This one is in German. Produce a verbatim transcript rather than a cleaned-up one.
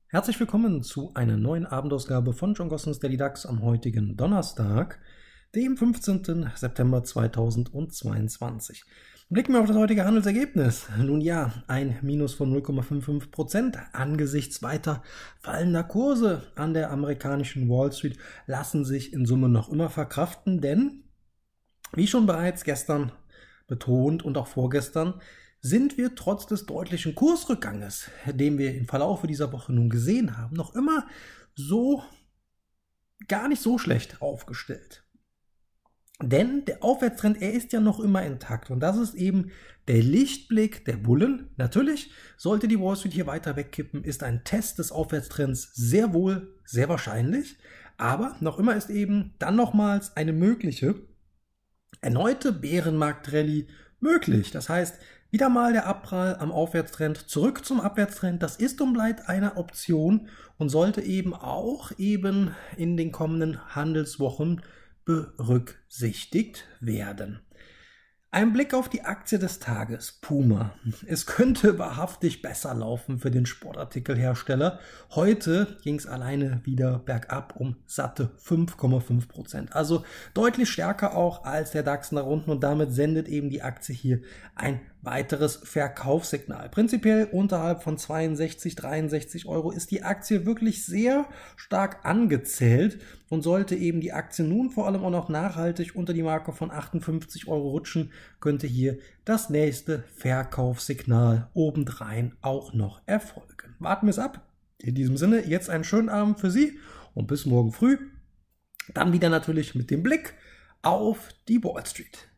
Herzlich willkommen zu einer neuen Abendausgabe von John Gossens Daily DAX am heutigen Donnerstag, dem fünfzehnten September zweitausendzweiundzwanzig. Blicken wir auf das heutige Handelsergebnis. Nun ja, ein Minus von null Komma fünfundfünfzig Prozent angesichts weiter fallender Kurse an der amerikanischen Wall Street lassen sich in Summe noch immer verkraften, denn wie schon bereits gestern betont und auch vorgestern, sind wir trotz des deutlichen Kursrückganges, den wir im Verlauf dieser Woche nun gesehen haben, noch immer so gar nicht so schlecht aufgestellt. Denn der Aufwärtstrend, er ist ja noch immer intakt und das ist eben der Lichtblick der Bullen. Natürlich, sollte die Wall Street hier weiter wegkippen, ist ein Test des Aufwärtstrends sehr wohl, sehr wahrscheinlich, aber noch immer ist eben dann nochmals eine mögliche erneute Bärenmarkt-Rallye möglich. Das heißt, wieder mal der Abprall am Aufwärtstrend zurück zum Abwärtstrend, das ist und bleibt eine Option und sollte eben auch eben in den kommenden Handelswochen berücksichtigt werden. Ein Blick auf die Aktie des Tages, Puma. Es könnte wahrhaftig besser laufen für den Sportartikelhersteller. Heute ging es alleine wieder bergab um satte fünf Komma fünf Prozent. Also deutlich stärker auch als der DAX nach unten und damit sendet eben die Aktie hier ein weiteres Verkaufssignal. Prinzipiell unterhalb von zweiundsechzig, dreiundsechzig Euro ist die Aktie wirklich sehr stark angezählt und sollte eben die Aktie nun vor allem auch noch nachhaltig unter die Marke von achtundfünfzig Euro rutschen, könnte hier das nächste Verkaufssignal obendrein auch noch erfolgen. Warten wir es ab. In diesem Sinne, jetzt einen schönen Abend für Sie und bis morgen früh. Dann wieder natürlich mit dem Blick auf die Wall Street.